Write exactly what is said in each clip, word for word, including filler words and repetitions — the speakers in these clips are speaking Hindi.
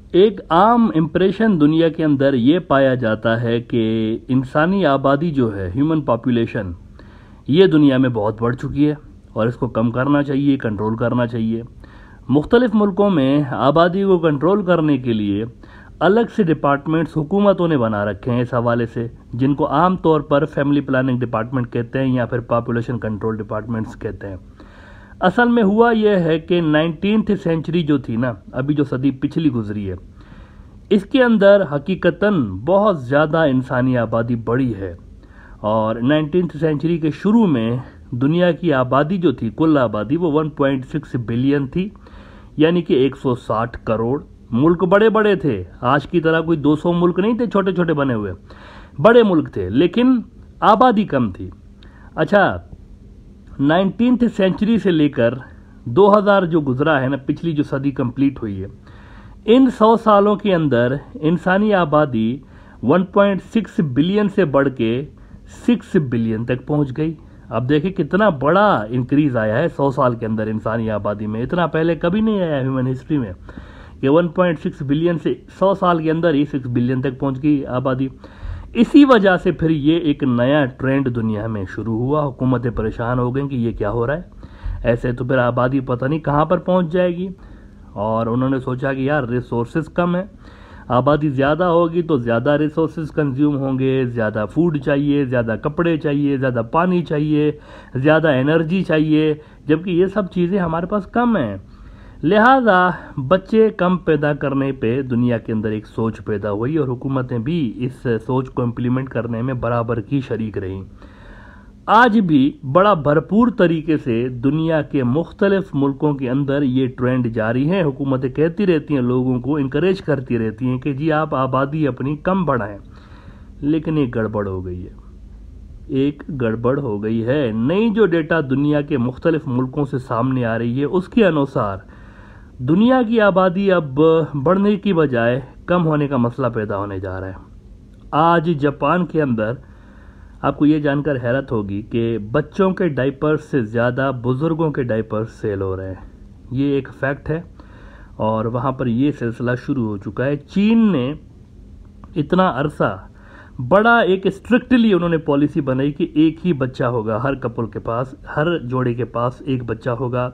एक आम इम्प्रेशन दुनिया के अंदर ये पाया जाता है कि इंसानी आबादी जो है, ह्यूमन पॉपुलेशन, ये दुनिया में बहुत बढ़ चुकी है और इसको कम करना चाहिए, कंट्रोल करना चाहिए। मुख्तलिफ मुल्कों में आबादी को कंट्रोल करने के लिए अलग से डिपार्टमेंट्स हुकूमतों ने बना रखे हैं इस हवाले से, जिनको आम तौर पर फैमिली प्लानिंग डिपार्टमेंट कहते हैं या फिर पॉपुलेशन कंट्रोल डिपार्टमेंट्स कहते हैं। असल में हुआ यह है कि नाइनटीन्थ सेंचुरी जो थी ना, अभी जो सदी पिछली गुजरी है, इसके अंदर हकीकतन बहुत ज़्यादा इंसानी आबादी बढ़ी है। और नाइनटीन्थ सेंचुरी के शुरू में दुनिया की आबादी जो थी, कुल आबादी, वो वन पॉइंट सिक्स बिलियन थी, यानी कि एक सौ साठ करोड़। मुल्क बड़े बड़े थे, आज की तरह कोई दो सौ मुल्क नहीं थे छोटे छोटे बने हुए, बड़े मुल्क थे, लेकिन आबादी कम थी। अच्छा, नाइनटीन्थ सेंचुरी से लेकर दो हज़ार जो गुजरा है ना, पिछली जो सदी कंप्लीट हुई है, इन सौ सालों के अंदर इंसानी आबादी वन पॉइंट सिक्स बिलियन से बढ़ के सिक्स बिलियन तक पहुंच गई। अब देखिए कितना बड़ा इंक्रीज आया है सौ साल के अंदर इंसानी आबादी में। इतना पहले कभी नहीं आया ह्यूमन हिस्ट्री में कि वन पॉइंट सिक्स बिलियन से सौ साल के अंदर ही सिक्स बिलियन तक पहुंच गई आबादी। इसी वजह से फिर ये एक नया ट्रेंड दुनिया में शुरू हुआ। हुकूमतें परेशान हो गई कि ये क्या हो रहा है, ऐसे तो फिर आबादी पता नहीं कहाँ पर पहुंच जाएगी। और उन्होंने सोचा कि यार रिसोर्सेज कम है, आबादी ज़्यादा होगी तो ज़्यादा रिसोर्सेज कंज्यूम होंगे, ज़्यादा फूड चाहिए, ज़्यादा कपड़े चाहिए, ज़्यादा पानी चाहिए, ज़्यादा एनर्जी चाहिए, जबकि ये सब चीज़ें हमारे पास कम हैं। लिहाजा बच्चे कम पैदा करने पे दुनिया के अंदर एक सोच पैदा हुई और हुकूमतें भी इस सोच को इम्प्लीमेंट करने में बराबर की शरीक रहीं। आज भी बड़ा भरपूर तरीके से दुनिया के मुख्तलिफ मुल्कों के अंदर ये ट्रेंड जारी है। हुकूमतें कहती रहती हैं, लोगों को इनकरेज करती रहती हैं कि जी आप आबादी अपनी कम बढ़ाएं, लेकिन एक गड़बड़ हो गई है, एक गड़बड़ हो गई है। नई जो डेटा दुनिया के मुख्तलिफ मुल्कों से सामने आ रही है, उसके अनुसार दुनिया की आबादी अब बढ़ने की बजाय कम होने का मसला पैदा होने जा रहा है। आज जापान के अंदर आपको ये जानकर हैरत होगी कि बच्चों के डायपर्स से ज़्यादा बुज़ुर्गों के डायपर्स सेल हो रहे हैं। ये एक फैक्ट है और वहाँ पर ये सिलसिला शुरू हो चुका है। चीन ने इतना अरसा बड़ा एक स्ट्रिक्टली उन्होंने पॉलिसी बनाई कि एक ही बच्चा होगा, हर कपल के पास, हर जोड़े के पास एक बच्चा होगा,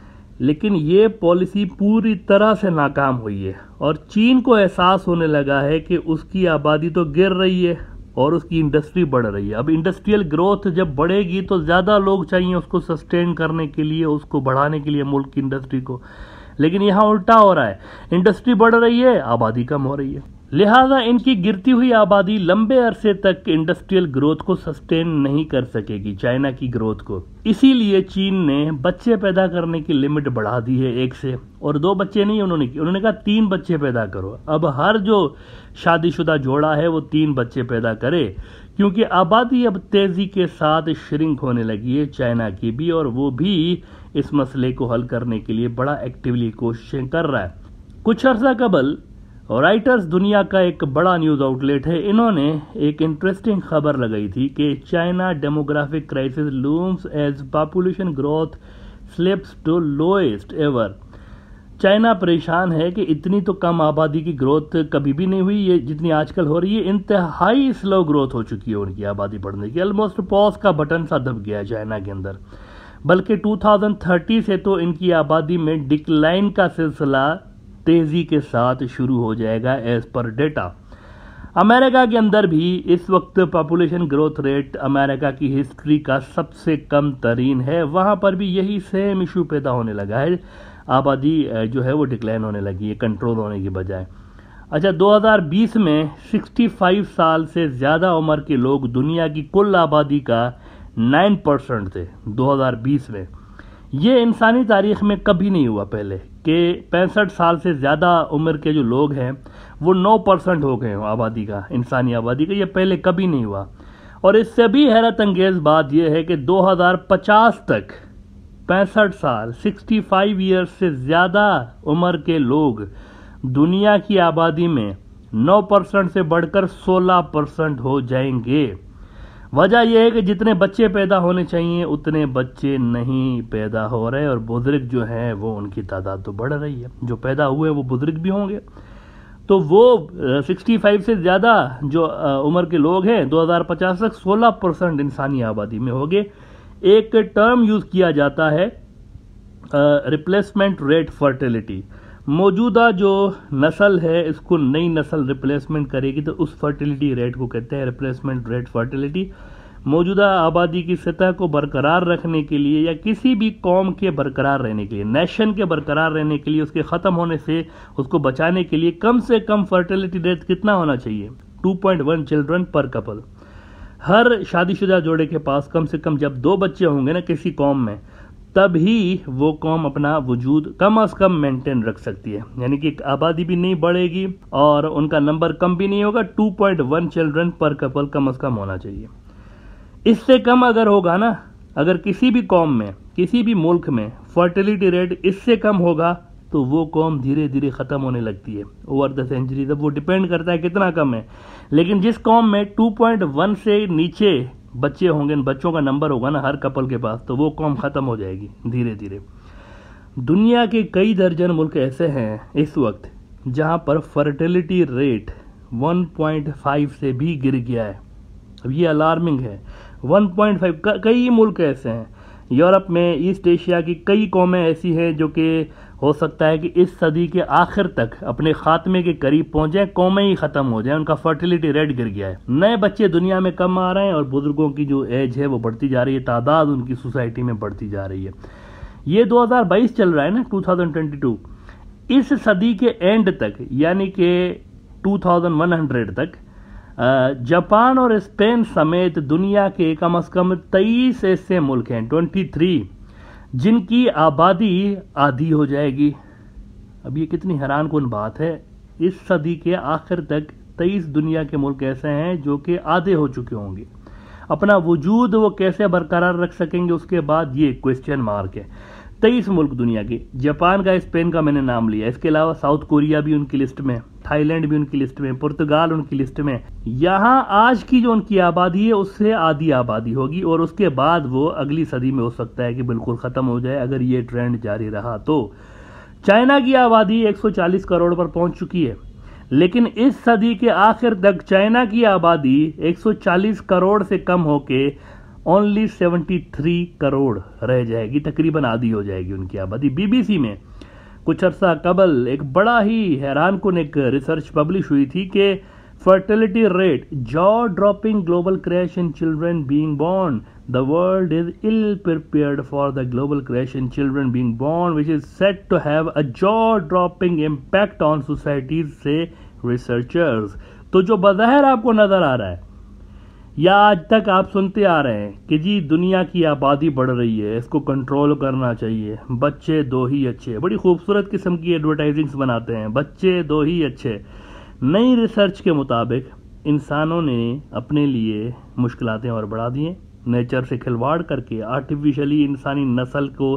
लेकिन ये पॉलिसी पूरी तरह से नाकाम हुई है और चीन को एहसास होने लगा है कि उसकी आबादी तो गिर रही है और उसकी इंडस्ट्री बढ़ रही है। अब इंडस्ट्रियल ग्रोथ जब बढ़ेगी तो ज़्यादा लोग चाहिए उसको सस्टेन करने के लिए, उसको बढ़ाने के लिए मुल्क की इंडस्ट्री को, लेकिन यहाँ उल्टा हो रहा है, इंडस्ट्री बढ़ रही है, आबादी कम हो रही है। लिहाजा इनकी गिरती हुई आबादी लंबे अरसे तक इंडस्ट्रियल ग्रोथ को सस्टेन नहीं कर सकेगी, चाइना की ग्रोथ को। इसीलिए चीन ने बच्चे पैदा करने की लिमिट बढ़ा दी है, एक से, और दो बच्चे नहीं उन्होंने की, उन्होंने कहा तीन बच्चे पैदा करो। अब हर जो शादीशुदा जोड़ा है वो तीन बच्चे पैदा करे, क्योंकि आबादी अब तेजी के साथ श्रिंक होने लगी है, चाइना की भी, और वो भी इस मसले को हल करने के लिए बड़ा एक्टिवली कोशिशें कर रहा है। कुछ अर्सा कबल राइटर्स, दुनिया का एक बड़ा न्यूज़ आउटलेट है, इन्होंने एक इंटरेस्टिंग खबर लगाई थी कि China demographic crisis looms as population growth slips to lowest ever. China परेशान है कि इतनी तो कम आबादी की ग्रोथ कभी भी नहीं हुई, ये जितनी आजकल हो रही है, इंतहाई स्लो ग्रोथ हो चुकी है उनकी आबादी बढ़ने की। ऑलमोस्ट पॉज का बटन सा दब गया है चाइना के अंदर। बल्कि टू थाउजेंड थर्टी से तो इनकी आबादी में डिक्लाइन का सिलसिला तेजी के साथ शुरू हो जाएगा एज पर डेटा। अमेरिका के अंदर भी इस वक्त पॉपुलेशन ग्रोथ रेट अमेरिका की हिस्ट्री का सबसे कम तरीन है। वहाँ पर भी यही सेम इशू पैदा होने लगा है, आबादी जो है वो डिक्लाइन होने लगी है कंट्रोल होने की बजाय। अच्छा, दो हज़ार बीस में पैंसठ साल से ज़्यादा उम्र के लोग दुनिया की कुल आबादी का नौ परसेंट थे दो हज़ार बीस में। ये इंसानी तारीख में कभी नहीं हुआ पहले कि पैंसठ साल से ज़्यादा उम्र के जो लोग हैं वो नौ परसेंट हो गए हो आबादी का, इंसानी आबादी का। ये पहले कभी नहीं हुआ। और इससे भी हैरत अंगेज़ बात यह है कि दो हज़ार पचास तक पैंसठ साल पैंसठ ईयर्स से ज़्यादा उम्र के लोग दुनिया की आबादी में नौ परसेंट से बढ़कर सोलह परसेंट हो जाएंगे। वजह यह है कि जितने बच्चे पैदा होने चाहिए उतने बच्चे नहीं पैदा हो रहे और बुजुर्ग जो हैं वो उनकी तादाद तो बढ़ रही है, जो पैदा हुए वो बुजुर्ग भी होंगे। तो वो पैंसठ से ज़्यादा जो उम्र के लोग हैं दो हज़ार पचास तक सोलह परसेंट इंसानी आबादी में होंगे। एक टर्म यूज़ किया जाता है रिप्लेसमेंट रेट फर्टिलिटी। मौजूदा जो नस्ल है इसको नई नस्ल रिप्लेसमेंट करेगी तो उस फर्टिलिटी रेट को कहते हैं रिप्लेसमेंट रेट फर्टिलिटी। मौजूदा आबादी की सतह को बरकरार रखने के लिए या किसी भी कौम के बरकरार रहने के लिए, नेशन के बरकरार रहने के लिए, उसके ख़त्म होने से उसको बचाने के लिए कम से कम फर्टिलिटी रेट कितना होना चाहिए? Two point one children per couple. हर शादीशुदा जोड़े के पास कम से कम जब दो बच्चे होंगे ना किसी कौम में, तभी वो कौम अपना वजूद कम अज कम मेंटेन रख सकती है, यानी कि आबादी भी नहीं बढ़ेगी और उनका नंबर कम भी नहीं होगा। Two point one children per couple कम अज कम होना चाहिए। इससे कम अगर होगा ना, अगर किसी भी कौम में, किसी भी मुल्क में फर्टिलिटी रेट इससे कम होगा तो वो कौम धीरे धीरे ख़त्म होने लगती है ओवर द सेंचुरी। तब वो डिपेंड करता है कितना कम है। लेकिन जिस कौम में टू पॉइंट वन से नीचे बच्चे होंगे, बच्चों का नंबर होगा ना हर कपल के पास, तो वो कौम ख़त्म हो जाएगी धीरे धीरे। दुनिया के कई दर्जन मुल्क ऐसे हैं इस वक्त जहां पर fertility rate one point five से भी गिर गया है। अब ये अलार्मिंग है। वन पॉइंट फाइव कई मुल्क ऐसे हैं यूरोप में, ईस्ट एशिया की कई कौमें ऐसी हैं जो कि हो सकता है कि इस सदी के आखिर तक अपने खात्मे के करीब पहुंच जाए, कौमें ही खत्म हो जाए, उनका फर्टिलिटी रेट गिर गया है। नए बच्चे दुनिया में कम आ रहे हैं और बुजुर्गों की जो एज है वो बढ़ती जा रही है, तादाद उनकी सोसाइटी में बढ़ती जा रही है। ये दो हज़ार बाईस चल रहा है ना, टू थाउजेंड ट्वेंटी टू। इस सदी के एंड तक यानी कि टू थाउजेंड वन हंड्रेड तक जापान और स्पेन समेत दुनिया के कम अज कम तेईस ऐसे मुल्क हैं, तेईस, जिनकी आबादी आधी हो जाएगी। अब ये कितनी हैरानकुन बात है। इस सदी के आखिर तक तेईस दुनिया के मुल्क ऐसे हैं जो कि आधे हो चुके होंगे। अपना वजूद वो कैसे बरकरार रख सकेंगे उसके बाद ये क्वेश्चन मार्क है। तेईस मुल्क दुनिया के, जापान का, स्पेन का मैंने नाम लिया, इसके अलावा साउथ कोरिया भी उनकी लिस्ट में, थाईलैंड भी उनकी लिस्ट में, पुर्तगाल उनकी लिस्ट में। यहाँ आज की जो उनकी आबादी है उससे आधी आबादी होगी और उसके बाद वो अगली सदी में हो सकता है कि बिल्कुल ख़त्म हो जाए अगर ये ट्रेंड जारी रहा तो। चाइना की आबादी एक सौ चालीस करोड़ पर पहुंच चुकी है, लेकिन इस सदी के आखिर तक चाइना की आबादी एक सौ चालीस करोड़ से कम होके ओनली तिहत्तर करोड़ रह जाएगी, तकरीबन आधी हो जाएगी उनकी आबादी। बीबीसी में कुछ अरसा कबल एक बड़ा ही हैरानकुन एक रिसर्च पब्लिश हुई थी कि fertility rate jaw dropping global crash in children being born, the world is ill prepared for the global crash in children being born which is set to have a jaw dropping impact on societies say researchers. तो जो बज़ाहिर आपको नजर आ रहा है या आज तक आप सुनते आ रहे हैं कि जी दुनिया की आबादी बढ़ रही है, इसको कंट्रोल करना चाहिए, बच्चे दो ही अच्छे, बड़ी खूबसूरत किस्म की एडवर्टाइजिंग्स बनाते हैं, बच्चे दो ही अच्छे। नई रिसर्च के मुताबिक इंसानों ने अपने लिए मुश्किलातें और बढ़ा दी हैं। नेचर से खिलवाड़ करके आर्टिफिशियली इंसानी नस्ल को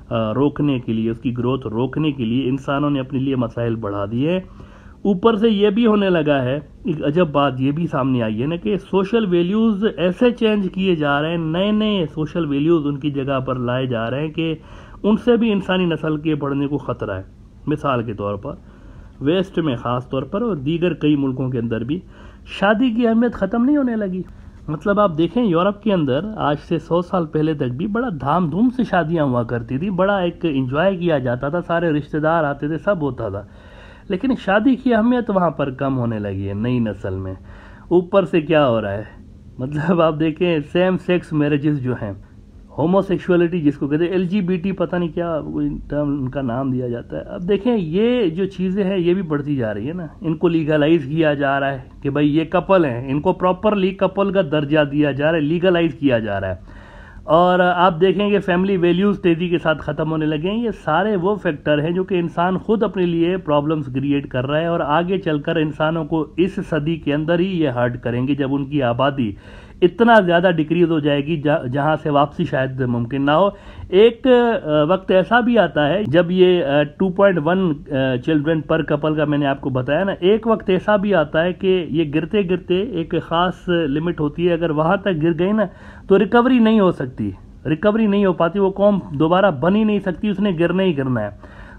रोकने के लिए, उसकी ग्रोथ रोकने के लिए इंसानों ने अपने लिए मसाइल बढ़ा दिए। ऊपर से ये भी होने लगा है, एक अजब बात ये भी सामने आई है ना कि सोशल वैल्यूज़ ऐसे चेंज किए जा रहे हैं, नए नए सोशल वैल्यूज़ उनकी जगह पर लाए जा रहे हैं कि उनसे भी इंसानी नस्ल के बढ़ने को ख़तरा है। मिसाल के तौर पर वेस्ट में ख़ास तौर पर और दीगर कई मुल्कों के अंदर भी शादी की अहमियत ख़त्म नहीं होने लगी। मतलब आप देखें यूरोप के अंदर आज से सौ साल पहले तक भी बड़ा धाम धूम से शादियाँ हुआ करती थी, बड़ा एक इंजॉय किया जाता था, सारे रिश्तेदार आते थे, सब होता था। लेकिन शादी की अहमियत वहाँ पर कम होने लगी है नई नस्ल में। ऊपर से क्या हो रहा है, मतलब आप देखें सेम सेक्स मैरिजेस जो हैं, होमोसेक्सुअलिटी जिसको कहते हैं, एलजीबीटी पता नहीं क्या टर्म उनका नाम दिया जाता है। अब देखें ये जो चीज़ें हैं ये भी बढ़ती जा रही है ना, इनको लीगलाइज किया जा रहा है कि भाई ये कपल हैं, इनको प्रॉपरली कपल का दर्जा दिया जा रहा है, लीगलाइज किया जा रहा है। और आप देखेंगे फैमिली वैल्यूज़ तेज़ी के साथ ख़त्म होने लगे हैं। ये सारे वो फैक्टर हैं जो कि इंसान खुद अपने लिए प्रॉब्लम्स क्रिएट कर रहा है और आगे चलकर इंसानों को इस सदी के अंदर ही ये हर्ट करेंगे जब उनकी आबादी इतना ज़्यादा डिक्रीज हो जाएगी जहाँ से वापसी शायद मुमकिन ना हो। एक वक्त ऐसा भी आता है जब ये two point one children per couple का मैंने आपको बताया ना, एक वक्त ऐसा भी आता है कि ये गिरते गिरते एक ख़ास लिमिट होती है, अगर वहाँ तक गिर गई ना तो रिकवरी नहीं हो सकती, रिकवरी नहीं हो पाती, वो कौम दोबारा बन ही नहीं सकती, उसने गिरना ही गिरना है।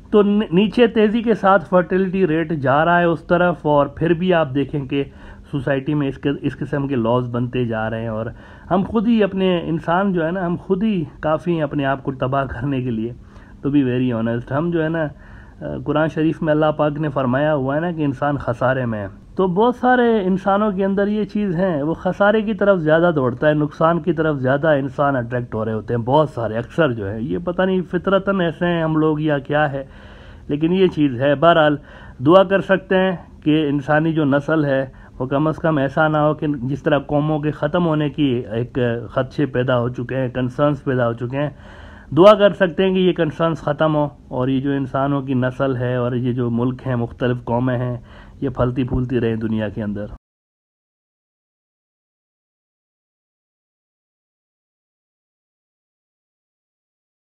तो नीचे तेज़ी के साथ फर्टिलिटी रेट जा रहा है उस तरफ, और फिर भी आप देखें कि सोसाइटी में इसके इस किस्म के लॉज बनते जा रहे हैं, और हम खुद ही अपने इंसान जो है ना, हम खुद ही काफ़ी हैं अपने आप को तबाह करने के लिए। टू बी वेरी ऑनेस्ट, हम जो है ना, कुरान शरीफ में अल्लाह पाक ने फरमाया हुआ है ना कि इंसान खसारे में है। तो बहुत सारे इंसानों के अंदर ये चीज़ है, वो खसारे की तरफ ज़्यादा दौड़ता है, नुकसान की तरफ ज़्यादा इंसान अट्रैक्ट हो रहे होते हैं। बहुत सारे अक्सर जो है, ये पता नहीं फितरतन ऐसे हैं हम लोग या क्या है, लेकिन ये चीज़ है। बहरहाल दुआ कर सकते हैं कि इंसानी जो नस्ल है वो कम अज़ कम ऐसा ना हो कि जिस तरह कौमों के ख़त्म होने की एक ख़दशे पैदा हो चुके हैं, कंसर्न्स पैदा हो चुके हैं। दुआ कर सकते हैं कि ये कंसर्न्स ख़त्म हो, और ये जो इंसानों की नस्ल है और ये जो मुल्क हैं, मुख्तलिफ़ कौमें हैं, ये फलती फूलती रहें दुनिया के अंदर।